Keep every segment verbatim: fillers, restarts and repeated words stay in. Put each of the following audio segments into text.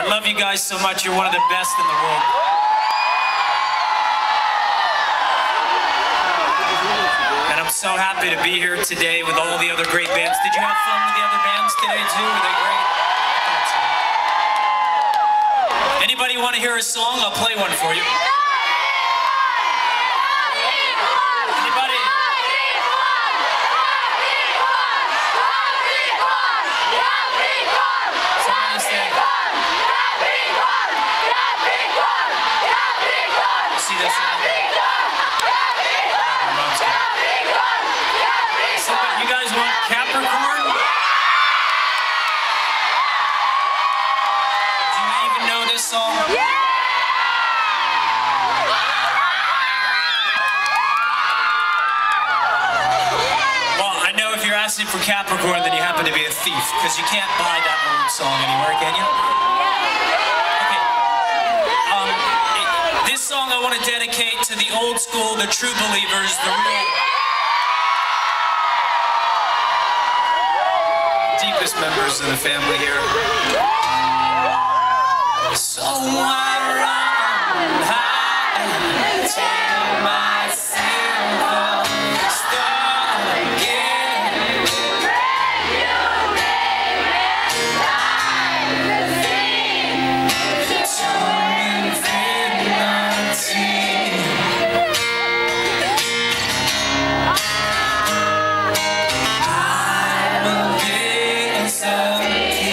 I love you guys so much. You're one of the best in the world. And I'm so happy to be here today with all the other great bands. Did you have fun with the other bands today too? Were they great? Anybody want to hear a song? I'll play one for you. Anybody? Somebody say. You see this one? Somebody, you guys want Capricorn? Do you even know this song? Yeah! Well, I know if you're asking for Capricorn, then you happen to be a thief, because you can't buy that old song anywhere, can you? Okay. Um, it, this song I want to dedicate to the old school, the true believers, the real deepest members of the family here. So I run high, tell myself I'll start again. Brand new name and life to sing. Torn infinity. I believe so.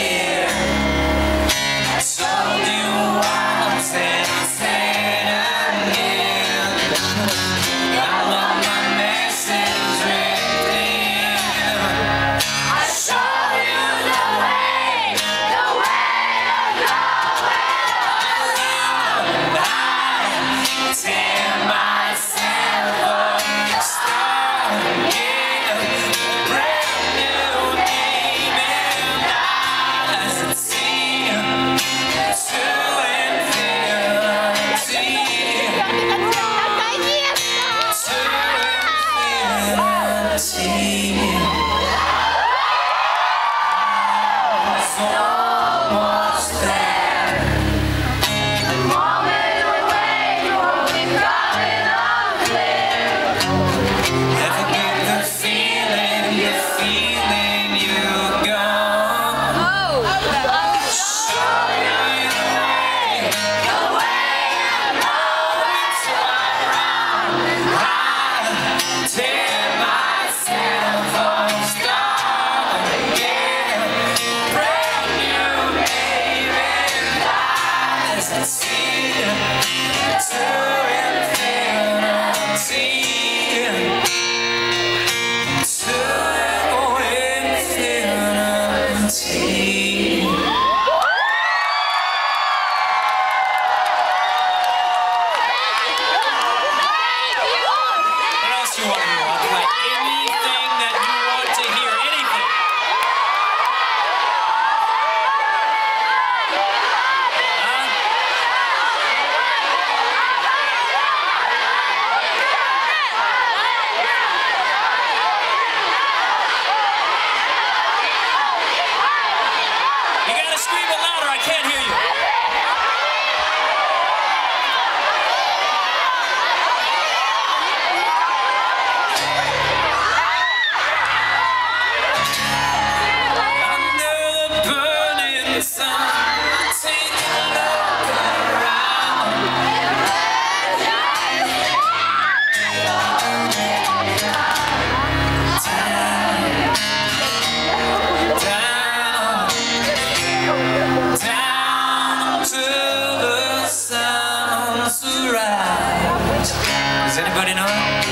Does anybody know it?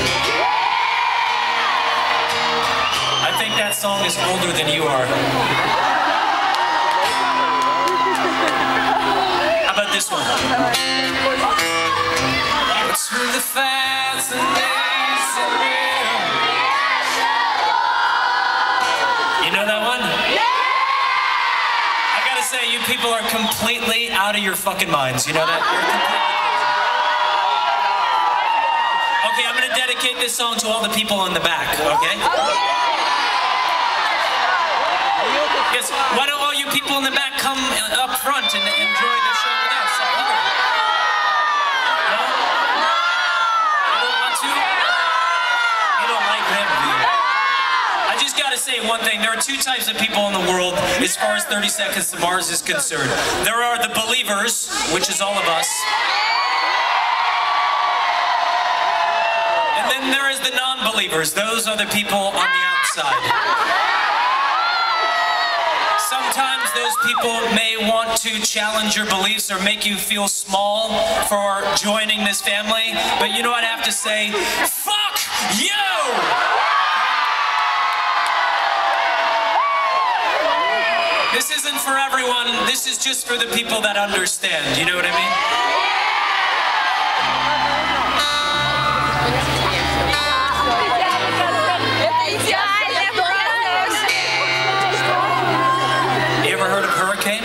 I think that song is older than you are. How about this one? It's through the fast and days of real. You know that one? I gotta say, you people are completely out of your fucking minds. You know that? You're completely Okay, I'm gonna dedicate this song to all the people in the back, okay? Yes, why don't all you people in the back come up front and enjoy say one thing. There are two types of people in the world as far as thirty Seconds to Mars is concerned. There are the believers, which is all of us. And then there is the non-believers. Those are the people on the outside. Sometimes those people may want to challenge your beliefs or make you feel small for joining this family. But you know what I have to say? Fuck you! This isn't for everyone. This is just for the people that understand. You know what I mean? You ever heard of Hurricane?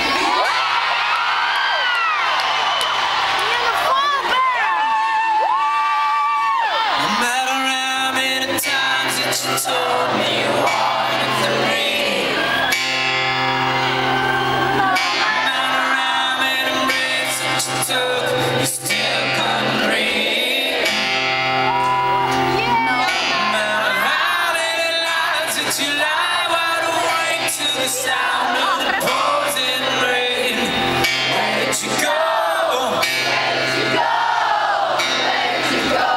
No matter how many times that you told me you wanted to leave, you still couldn't breathe. No matter how many lives that you lie wide awake to the sound of the pouring rain. Where did you go? Where did you go? Where did you go?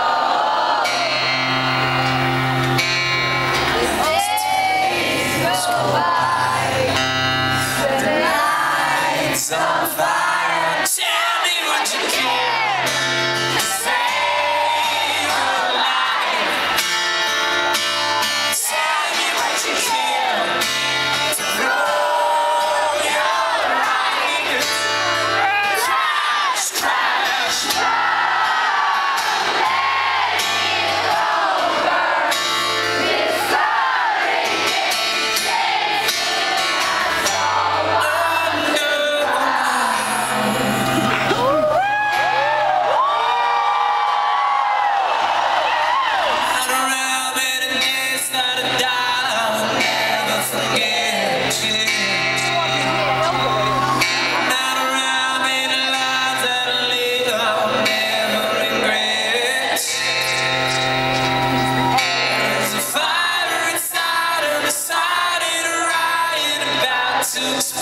These days go by, the night's on fire. What you can save your life. Tell me what you can to blow your life. Crash, crash, let it over before it gets to